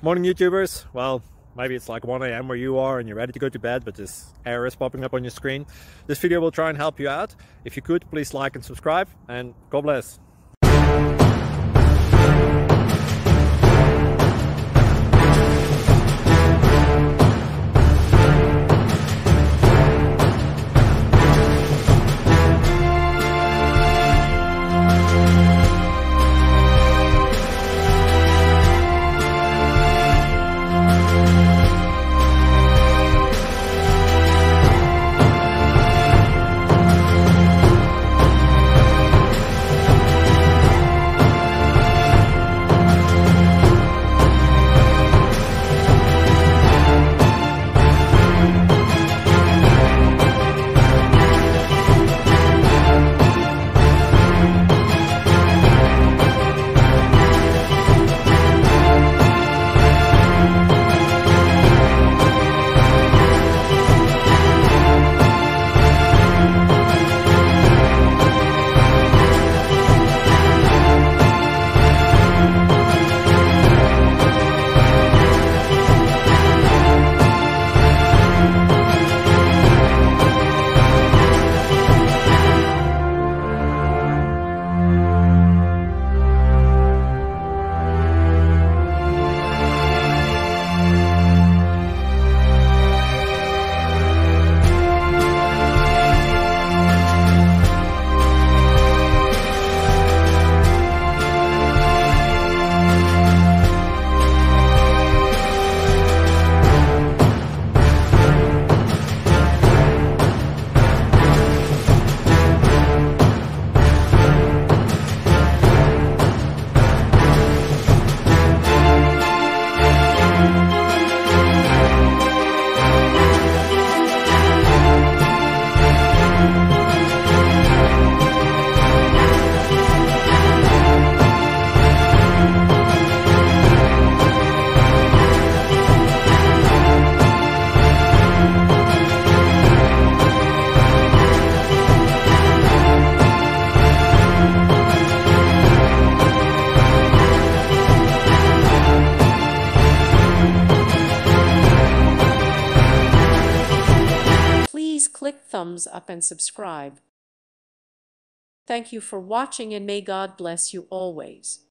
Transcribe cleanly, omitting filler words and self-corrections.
Morning YouTubers. Well, maybe it's like 1 a.m. where you are and you're ready to go to bed, but this error is popping up on your screen. This video will try and help you out. If you could, please like and subscribe, and God bless. Please click thumbs up and subscribe. Thank you for watching, and may God bless you always.